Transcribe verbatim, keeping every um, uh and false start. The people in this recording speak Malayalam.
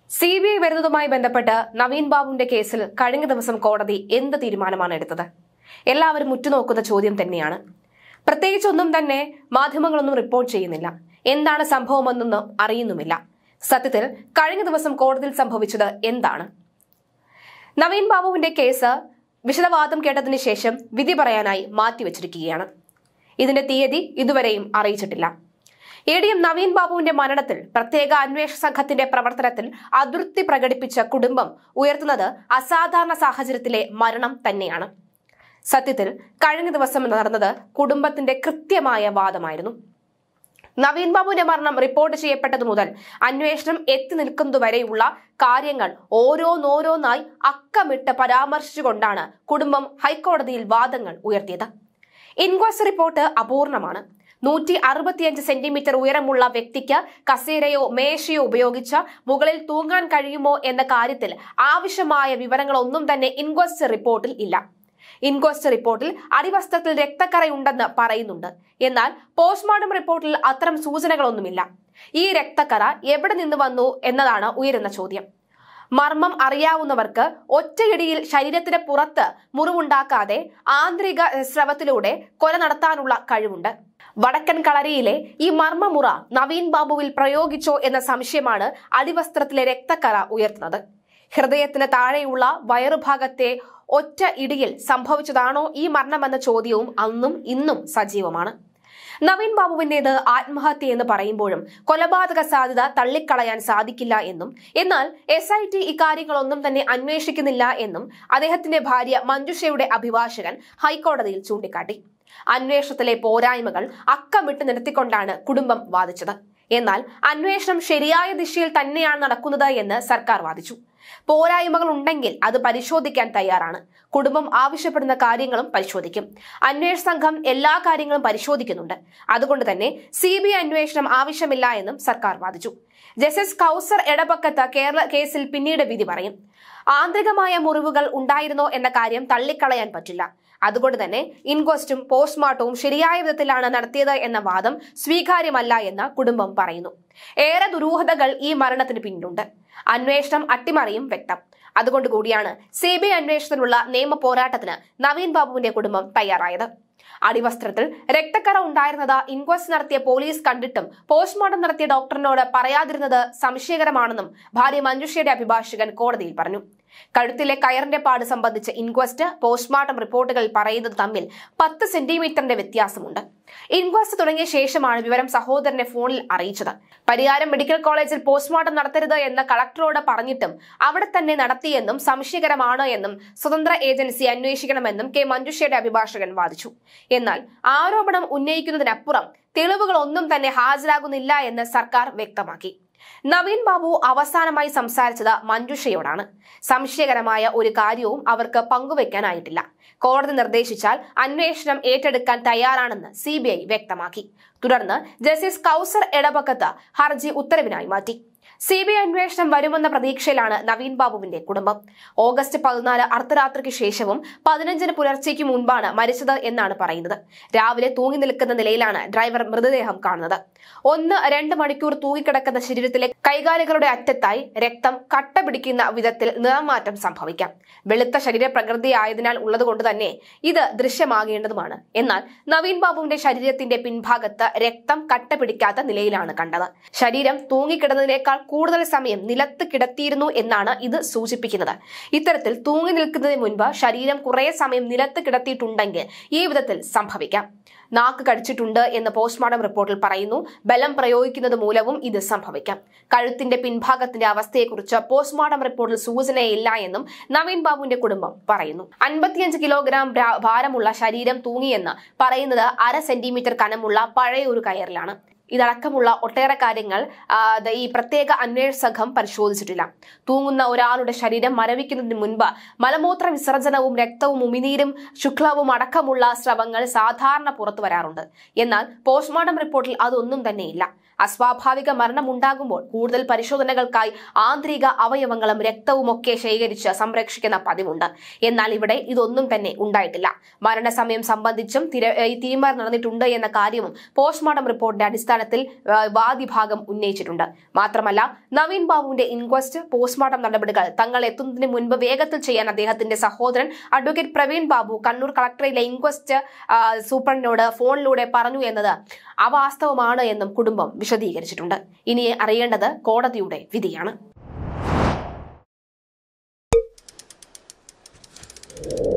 സി ബി ഐ വരുന്നതുമായി ബന്ധപ്പെട്ട് നവീൻ ബാബുവിന്റെ കേസിൽ കഴിഞ്ഞ ദിവസം കോടതി എന്ത് തീരുമാനമാണ് എടുത്തത്? എല്ലാവരും ഉറ്റുനോക്കുന്ന ചോദ്യം തന്നെയാണ്. പ്രത്യേകിച്ചൊന്നും തന്നെ മാധ്യമങ്ങളൊന്നും റിപ്പോർട്ട് ചെയ്യുന്നില്ല. എന്താണ് സംഭവമെന്നൊന്നും അറിയുന്നുമില്ല. സത്യത്തിൽ കഴിഞ്ഞ ദിവസം കോടതിയിൽ സംഭവിച്ചത് എന്താണ്? നവീൻ ബാബുവിന്റെ കേസ് വിശദവാദം കേട്ടതിന് ശേഷം വിധി പറയാനായി മാറ്റിവെച്ചിരിക്കുകയാണ്. ഇതിന്റെ തീയതി ഇതുവരെയും അറിയിച്ചിട്ടില്ല. എ ഡി എം നവീൻ ബാബുവിന്റെ മരണത്തിൽ പ്രത്യേക അന്വേഷണ സംഘത്തിന്റെ പ്രവർത്തനത്തിൽ അതൃപ്തി പ്രകടിപ്പിച്ച കുടുംബം ഉയർത്തുന്നത് അസാധാരണ സാഹചര്യത്തിലെ മരണം തന്നെയാണ്. സത്യത്തിൽ കഴിഞ്ഞ ദിവസം നടന്നത് കുടുംബത്തിന്റെ കൃത്യമായ വാദമായിരുന്നു. നവീൻ ബാബുവിന്റെ മരണം റിപ്പോർട്ട് ചെയ്യപ്പെട്ടതു മുതൽ അന്വേഷണം എത്തി നിൽക്കുന്നതുവരെയുള്ള കാര്യങ്ങൾ ഓരോന്നോരോന്നായി അക്കമിട്ട് പരാമർശിച്ചുകൊണ്ടാണ് കുടുംബം ഹൈക്കോടതിയിൽ വാദങ്ങൾ ഉയർത്തിയത്. ഇൻക്വസ്റ്റ് റിപ്പോർട്ട് അപൂർണമാണ്. നൂറ്റി അറുപത്തിയഞ്ച് സെന്റിമീറ്റർ ഉയരമുള്ള വ്യക്തിക്ക് കസേരയോ മേശയോ ഉപയോഗിച്ച് മുകളിൽ തൂങ്ങാൻ കഴിയുമോ എന്ന കാര്യത്തിൽ ആവശ്യമായ വിവരങ്ങളൊന്നും തന്നെ ഇൻക്വസ്റ്റ് റിപ്പോർട്ടിൽ ഇല്ല. ഇൻക്വസ്റ്റ് റിപ്പോർട്ടിൽ അടിവസ്ത്രത്തിൽ രക്തക്കറയുണ്ടെന്ന് പറയുന്നുണ്ട്. എന്നാൽ പോസ്റ്റ്മോർട്ടം റിപ്പോർട്ടിൽ അത്തരം സൂചനകളൊന്നുമില്ല. ഈ രക്തക്കറ എവിടെ നിന്ന് വന്നു എന്നതാണ് ഉയരുന്ന ചോദ്യം. മർമ്മം അറിയാവുന്നവർക്ക് ഒറ്റയിടിയിൽ ശരീരത്തിന് പുറത്ത് മുറിവുണ്ടാക്കാതെ ആന്തരിക സ്രവത്തിലൂടെ കൊല നടത്താനുള്ള കഴിവുണ്ട്. വടക്കൻ കളരിയിലെ ഈ മർമ്മമുറ നവീൻ ബാബുവിൽ പ്രയോഗിച്ചോ എന്ന സംശയമാണ് അടിവസ്ത്രത്തിലെ രക്തക്കറ ഉയർത്തുന്നത്. ഹൃദയത്തിന് താഴെയുള്ള വയറുഭാഗത്തെ ഒറ്റ ഇടിയിൽ സംഭവിച്ചതാണോ ഈ മരണമെന്ന ചോദ്യവും അന്നും ഇന്നും സജീവമാണ്. നവീൻ ബാബുവിന്റേത് ആത്മഹത്യ എന്ന് പറയുമ്പോഴും കൊലപാതക സാധ്യത തള്ളിക്കളയാൻ സാധിക്കില്ല എന്നും, എന്നാൽ എസ് ഐ ടി ഇക്കാര്യങ്ങളൊന്നും തന്നെ അന്വേഷിക്കുന്നില്ല എന്നും അദ്ദേഹത്തിന്റെ ഭാര്യ മഞ്ജുഷയുടെ അഭിഭാഷകൻ ഹൈക്കോടതിയിൽ ചൂണ്ടിക്കാട്ടി. അന്വേഷണത്തിലെ പോരായ്മകൾ അക്കമിട്ട് നിരത്തിക്കൊണ്ടാണ് കുടുംബം വാദിച്ചത്. എന്നാൽ അന്വേഷണം ശരിയായ ദിശയിൽ തന്നെയാണ് നടക്കുന്നത് എന്ന് സർക്കാർ വാദിച്ചു. പോരായ്മകൾ ഉണ്ടെങ്കിൽ അത് പരിശോധിക്കാൻ തയ്യാറാണ്. കുടുംബം ആവശ്യപ്പെടുന്ന കാര്യങ്ങളും പരിശോധിക്കും. അന്വേഷണ സംഘം എല്ലാ കാര്യങ്ങളും പരിശോധിക്കുന്നുണ്ട്. അതുകൊണ്ട് തന്നെ സി ബി ഐ അന്വേഷണം ആവശ്യമില്ല എന്നും സർക്കാർ വാദിച്ചു. ജസ്റ്റിസ് കൗസർ എടപ്പക്കത്ത് കേരള കേസിൽ പിന്നീട് വിധി പറയും. ആന്തരികമായ മുറിവുകൾ ഉണ്ടായിരുന്നോ എന്ന കാര്യം തള്ളിക്കളയാൻ പറ്റില്ല. അതുകൊണ്ട് തന്നെ ഇൻക്വസ്റ്റും പോസ്റ്റ്മോർട്ടവും ശരിയായ വിധത്തിലാണ് നടത്തിയത് എന്ന വാദം സ്വീകാര്യമല്ല എന്ന് കുടുംബം പറയുന്നു. ഏറെ ദുരൂഹതകൾ ഈ മരണത്തിന് പിന്നിലുണ്ട്. അന്വേഷണം അട്ടിമറിയും വ്യക്തം. അതുകൊണ്ട് കൂടിയാണ് സി ബി ഐ അന്വേഷണത്തിനുള്ള നിയമ പോരാട്ടത്തിന് നവീൻ ബാബുവിന്റെ കുടുംബം തയ്യാറായത്. അടിവസ്ത്രത്തിൽ രക്തക്കറ ഉണ്ടായിരുന്നത് ഇൻക്വസ്റ്റ് നടത്തിയ പോലീസ് കണ്ടിട്ടും പോസ്റ്റ്മോർട്ടം നടത്തിയ ഡോക്ടറിനോട് പറയാതിരുന്നത് സംശയകരമാണെന്നും ഭാര്യ മഞ്ജുഷയുടെ അഭിഭാഷകൻ കോടതിയിൽ പറഞ്ഞു. കഴുത്തിലെ കയറിന്റെ പാട് സംബന്ധിച്ച് ഇൻക്വസ്റ്റ് പോസ്റ്റ്മോർട്ടം റിപ്പോർട്ടുകൾ പറയുന്നത് തമ്മിൽ പത്ത് സെന്റിമീറ്ററിന്റെ വ്യത്യാസമുണ്ട്. ഇൻക്വസ്റ്റ് തുടങ്ങിയ ശേഷമാണ് വിവരം സഹോദരനെ ഫോണിൽ അറിയിച്ചത്. പരിയാരം മെഡിക്കൽ കോളേജിൽ പോസ്റ്റ്മോർട്ടം നടത്തരുത് എന്ന് കളക്ടറോട് പറഞ്ഞിട്ടും അവിടെ തന്നെ നടത്തിയെന്നും സംശയകരമാണ് എന്നും സ്വതന്ത്ര ഏജൻസി അന്വേഷിക്കണമെന്നും കെ മഞ്ജുഷയുടെ അഭിഭാഷകൻ വാദിച്ചു. എന്നാൽ ആരോപണം ഉന്നയിക്കുന്നതിനപ്പുറം തെളിവുകളൊന്നും തന്നെ ഹാജരാകുന്നില്ല എന്ന് സർക്കാർ വ്യക്തമാക്കി. നവീൻ ബാബു അവസാനമായി സംസാരിച്ചത് മഞ്ജുഷയോടാണ്. സംശയകരമായ ഒരു കാര്യവും അവർക്ക് പങ്കുവെക്കാനായിട്ടില്ല. കോടതി നിർദ്ദേശിച്ചാൽ അന്വേഷണം ഏറ്റെടുക്കാൻ തയ്യാറാണെന്ന് സി ബി ഐ വ്യക്തമാക്കി. തുടർന്ന് ജസ്റ്റിസ് കൗസർ എടപ്പക്കത്ത് ഹർജി ഉത്തരവിനായി മാറ്റി. സി ബി ഐ അന്വേഷണം വരുമെന്ന പ്രതീക്ഷയിലാണ് നവീൻ ബാബുവിന്റെ കുടുംബം. ഓഗസ്റ്റ് പതിനാല് അർദ്ധരാത്രിക്ക് ശേഷവും പതിനഞ്ചിന് പുലർച്ചയ്ക്ക് മുൻപാണ് മരിച്ചത് എന്നാണ് പറയുന്നത്. രാവിലെ തൂങ്ങി നിൽക്കുന്ന നിലയിലാണ് ഡ്രൈവർ മൃതദേഹം കാണുന്നത്. ഒന്ന് രണ്ട് മണിക്കൂർ തൂങ്ങിക്കിടക്കുന്ന ശരീരത്തിലെ കൈകാലുകളുടെ അറ്റത്തായി രക്തം കട്ട പിടിക്കുന്ന വിധത്തിൽ നിറമാറ്റം സംഭവിക്കാം. വെളുത്ത ശരീരപ്രകൃതി ആയതിനാൽ ഉള്ളതുകൊണ്ട് തന്നെ ഇത് ദൃശ്യമാകേണ്ടതുമാണ്. എന്നാൽ നവീൻ ബാബുവിന്റെ ശരീരത്തിന്റെ പിൻഭാഗത്ത് രക്തം കട്ട പിടിക്കാത്ത നിലയിലാണ് കണ്ടത്. ശരീരം തൂങ്ങിക്കിടന്നതിനേക്കാൾ കൂടുതൽ സമയം നിലത്ത് കിടത്തിയിരുന്നു എന്നാണ് ഇത് സൂചിപ്പിക്കുന്നത്. ഇത്തരത്തിൽ തൂങ്ങി നിൽക്കുന്നതിന് മുൻപ് ശരീരം കുറെ സമയം നിലത്ത് കിടത്തിയിട്ടുണ്ടെങ്കിൽ ഈ വിധത്തിൽ സംഭവിക്കാം. നാക്ക് കടിച്ചിട്ടുണ്ട് എന്ന് പോസ്റ്റ്മോർട്ടം റിപ്പോർട്ടിൽ പറയുന്നു. ബലം പ്രയോഗിക്കുന്നത് മൂലവും ഇത് സംഭവിക്കാം. കഴുത്തിന്റെ പിൻഭാഗത്തിന്റെ അവസ്ഥയെക്കുറിച്ച് പോസ്റ്റ്മോർട്ടം റിപ്പോർട്ടിൽ സൂചനയില്ല എന്നും നവീൻ ബാബുവിന്റെ കുടുംബം പറയുന്നു. അൻപത്തിയഞ്ച് കിലോഗ്രാം ഭാരമുള്ള ശരീരം തൂങ്ങിയെന്ന് പറയുന്നത് അര സെന്റിമീറ്റർ കനമുള്ള പഴയ ഒരു കയറിലാണ്. ഇതടക്കമുള്ള ഒട്ടേറെ കാര്യങ്ങൾ ഈ പ്രത്യേക അന്വേഷണ സംഘം പരിശോധിച്ചിട്ടില്ല. തൂങ്ങുന്ന ഒരാളുടെ ശരീരം മരവിക്കുന്നതിന് മുൻപ് മലമൂത്ര വിസർജനവും രക്തവും ഉമിനീരും ശുക്ലവും അടക്കമുള്ള സ്രവങ്ങൾ സാധാരണ പുറത്തു വരാറുണ്ട്. എന്നാൽ പോസ്റ്റ്മോർട്ടം റിപ്പോർട്ടിൽ അതൊന്നും തന്നെയില്ല. അസ്വാഭാവിക മരണമുണ്ടാകുമ്പോൾ കൂടുതൽ പരിശോധനകൾക്കായി ആന്തരിക അവയവങ്ങളും രക്തവുമൊക്കെ ശേഖരിച്ച് സംരക്ഷിക്കുന്ന പതിവുണ്ട്. എന്നാൽ ഇവിടെ ഇതൊന്നും തന്നെ ഉണ്ടായിട്ടില്ല. മരണസമയം സംബന്ധിച്ചും തീരുമാനം നടന്നിട്ടുണ്ട് എന്ന കാര്യവും പോസ്റ്റ്മോർട്ടം റിപ്പോർട്ടിന്റെ അടിസ്ഥാനത്തിൽ വാദിഭാഗം ഉന്നയിച്ചിട്ടുണ്ട്. മാത്രമല്ല, നവീൻ ബാബുവിന്റെ ഇൻക്വസ്റ്റ് പോസ്റ്റ്മോർട്ടം നടപടികൾ തങ്ങൾ എത്തുന്നതിന് മുൻപ് വേഗത്തിൽ ചെയ്യാൻ അദ്ദേഹത്തിന്റെ സഹോദരൻ അഡ്വക്കേറ്റ് പ്രവീൺ ബാബു കണ്ണൂർ കളക്ടറേറ്റിലെ ഇൻക്വസ്റ്റ് സൂപ്രണ്ടിനോട് ഫോണിലൂടെ പറഞ്ഞു എന്നത് അവാസ്തവമാണ് എന്നും കുടുംബം വിശദീകരിച്ചിട്ടുണ്ട്. ഇനി അറിയേണ്ടത് കോടതിയുടെ വിധിയാണ്.